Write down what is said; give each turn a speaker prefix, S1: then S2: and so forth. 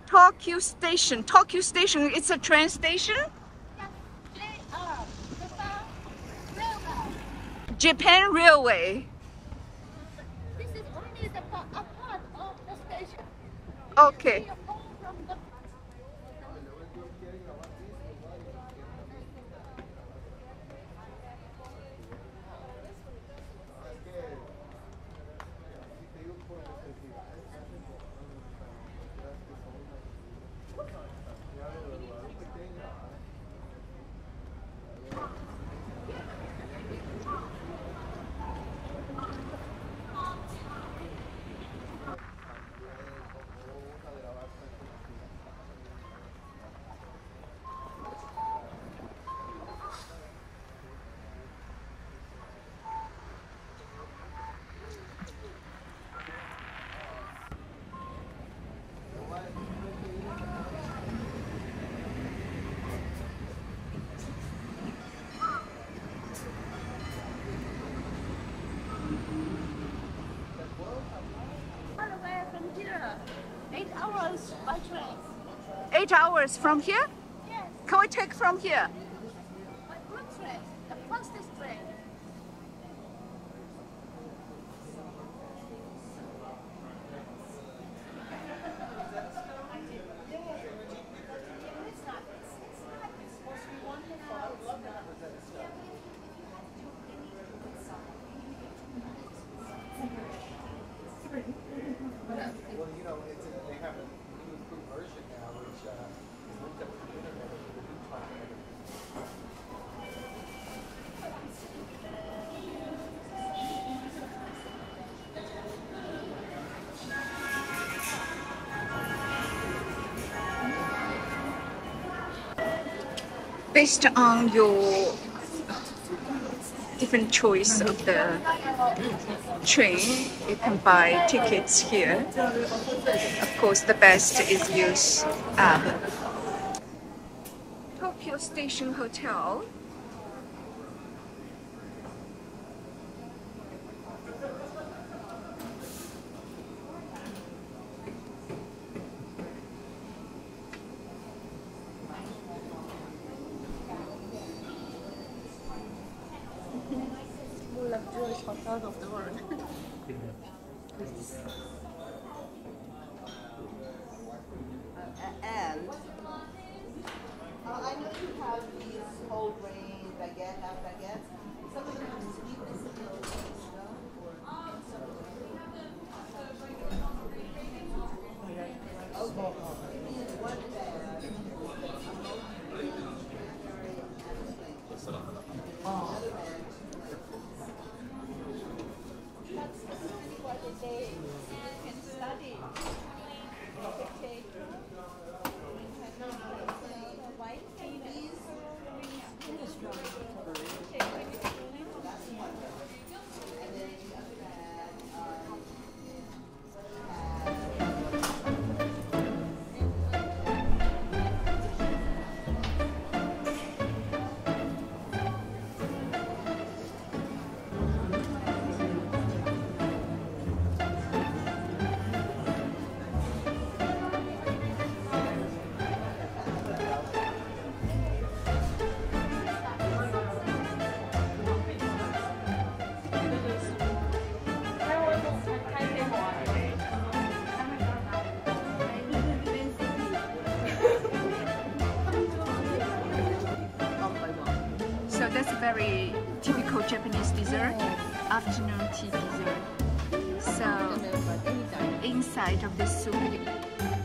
S1: Tokyo Station. Tokyo Station, it's a train station? Japan Railway.
S2: This is only a part of the station.
S1: Okay.
S2: From here, 8 hours by train.
S1: 8 hours from here?
S2: Yes,
S1: Can we take from here?
S2: by good train, the fastest train.
S3: Well, you know, they have a new improved version now, which is linked up to the internet with the new content.
S1: Based on your different choice of the train, you can buy tickets here. Of course, the best is use Tokyo Station Hotel.
S2: Luxurious hotel of the world.
S4: And I know you have these whole grain baguette, half baguettes. Some of them have sweetness in those, okay. One bag.
S2: That's what they can study. White TVs.
S1: So that's a very typical Japanese dessert, afternoon tea dessert. So inside of the soup,